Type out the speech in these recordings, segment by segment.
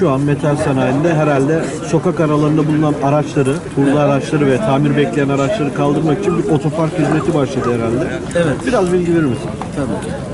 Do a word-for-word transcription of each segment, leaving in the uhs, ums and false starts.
şu an metal sanayinde herhalde sokak aralarında bulunan araçları, turlu araçları ve tamir bekleyen araçları kaldırmak için bir otopark hizmeti başladı herhalde. Evet. Biraz bilgi verir misin? Tabii ki.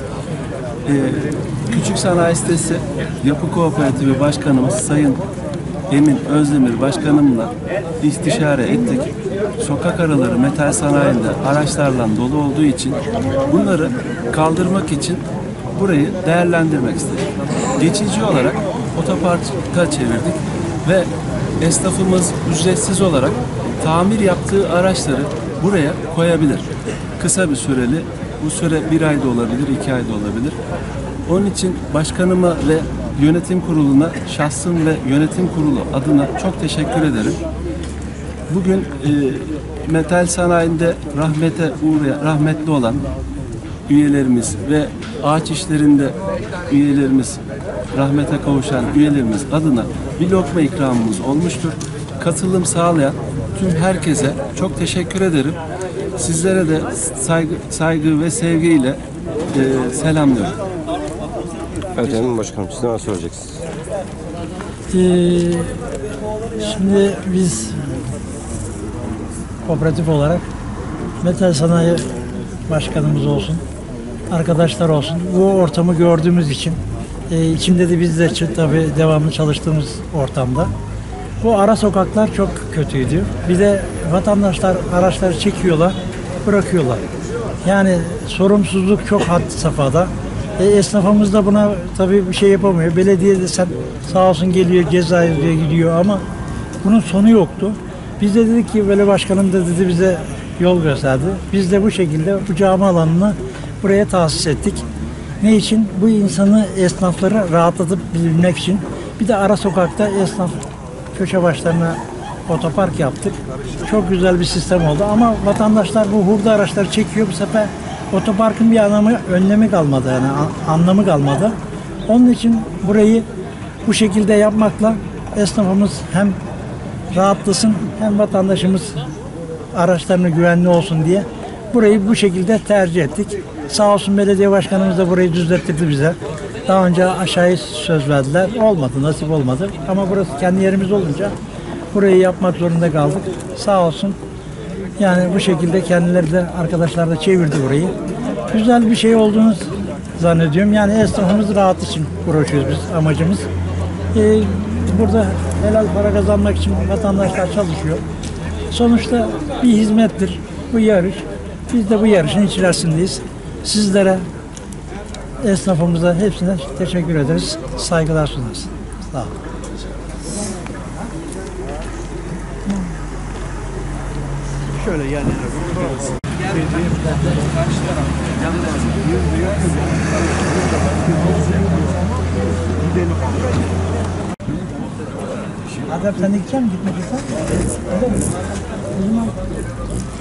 Ee, Küçük Sanayi Sitesi Yapı Kooperatifi Başkanımız Sayın Emin Özdemir Başkanımla istişare ettik. Sokak araları metal sanayinde araçlarla dolu olduğu için bunları kaldırmak için burayı değerlendirmek istedik. Geçici olarak otoparka çevirdik ve esnafımız ücretsiz olarak tamir yaptığı araçları buraya koyabilir. Kısa bir süreli, bu süre bir ayda olabilir, iki ayda olabilir. Onun için başkanıma ve yönetim kuruluna, şahsım ve yönetim kurulu adına çok teşekkür ederim. Bugün e, metal sanayinde rahmete uğrayan, rahmetli olan üyelerimiz ve ağaç işlerinde üyelerimiz, rahmete kavuşan üyelerimiz adına bir lokma ikramımız olmuştur. Katılım sağlayan tüm herkese çok teşekkür ederim. Sizlere de saygı, saygı ve sevgiyle e, selamlıyorum. Evet Emin Başkanım, siz ne soracaksınız? Ee, şimdi biz kooperatif olarak metal sanayi başkanımız olsun, arkadaşlar olsun, bu ortamı gördüğümüz için e, içinde de biz de tabii devamlı çalıştığımız ortamda bu ara sokaklar çok kötüydü. Bir de vatandaşlar araçları çekiyorlar, bırakıyorlar. Yani sorumsuzluk çok had safhada. E, esnafımız da buna tabii bir şey yapamıyor. Belediye de sen sağ olsun geliyor, ceza yazıyor, gidiyor ama bunun sonu yoktu. Biz de dedik ki böyle başkanım da dedi bize yol gösterdi. Biz de bu şekilde bu cami alanını buraya tahsis ettik. Ne için? Bu insanı, esnafları rahatlatıp bilmek için. Bir de ara sokakta esnaf köşe başlarına otopark yaptık. Çok güzel bir sistem oldu ama vatandaşlar bu hurda araçları çekiyor. Bu sefer otoparkın bir anlamı, önlemi kalmadı yani anlamı kalmadı. Onun için burayı bu şekilde yapmakla esnafımız hem rahatlasın hem vatandaşımız araçlarına güvenli olsun diye burayı bu şekilde tercih ettik. Sağ olsun belediye başkanımız da burayı düzelttirdi bize. Daha önce aşağıya söz verdiler. Olmadı, nasip olmadı. Ama burası kendi yerimiz olunca burayı yapmak zorunda kaldık. Sağ olsun. Yani bu şekilde kendileri de arkadaşlar da çevirdi burayı. Güzel bir şey olduğunu zannediyorum. Yani esnafımız rahat için uğraşıyoruz biz, amacımız. Ee, burada helal para kazanmak için vatandaşlar çalışıyor. Sonuçta bir hizmettir bu yarış. Biz de bu yarışın içerisindeyiz. Sizlere, esnafımıza hepsine teşekkür ederiz. Saygılar sunarız. Sağ olun. Şöyle yerlere Adem sen gidecek misin? Gitmek ister misin? O zaman